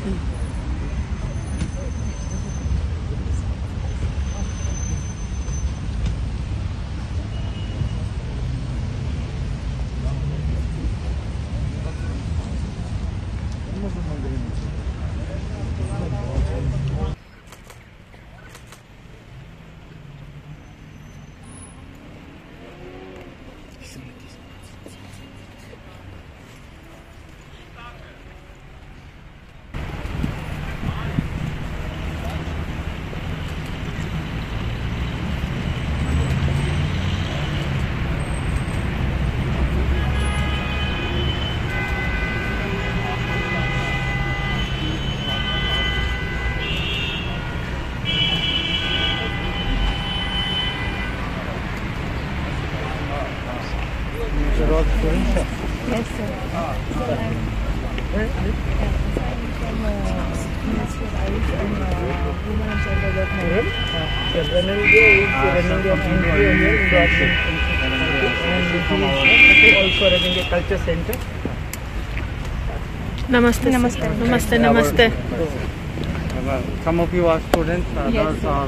Namaste. Namaste. Namaste. Namaste. Some of you are students, others are.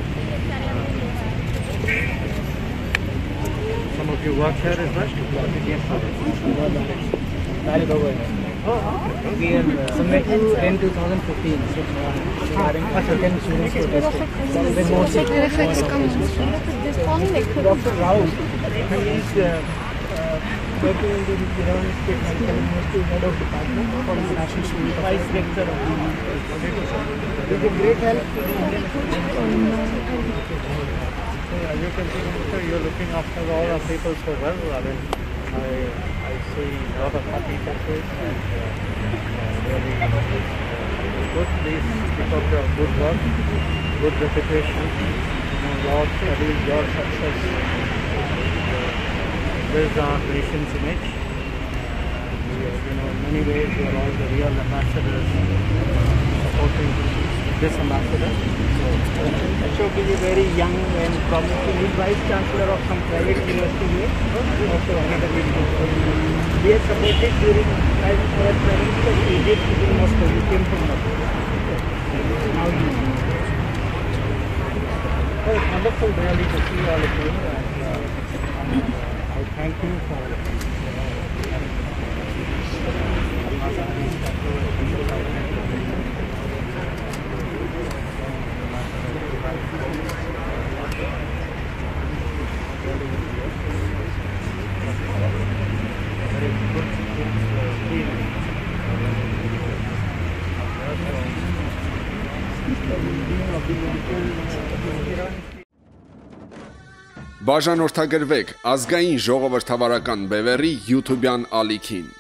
Some of you work here as well? Yes, sir. We are submitted in 2015. Dr. Rao, he is working in the Iran State Medical University, head of department for the National Student, vice rector of the university. It is a great help to the Indian as you can see, Minister, you are looking after all our people so well. I mean, I see a lot of happy faces and really good. These people do good work, good reputation, your studies, your success builds our nation's image. In many ways, you are all the real ambassadors supporting this ambassador. Ashok is very young and promising. Vice Chancellor of some private university here. Also another we are supported during our training because we did most of it came from Moscow. Now you know. So it's wonderful really to see all of you and I thank you for Բաժանորդագրվեք ազգային ժողովրդավարական բևեռի YouTube-յան ալիքին։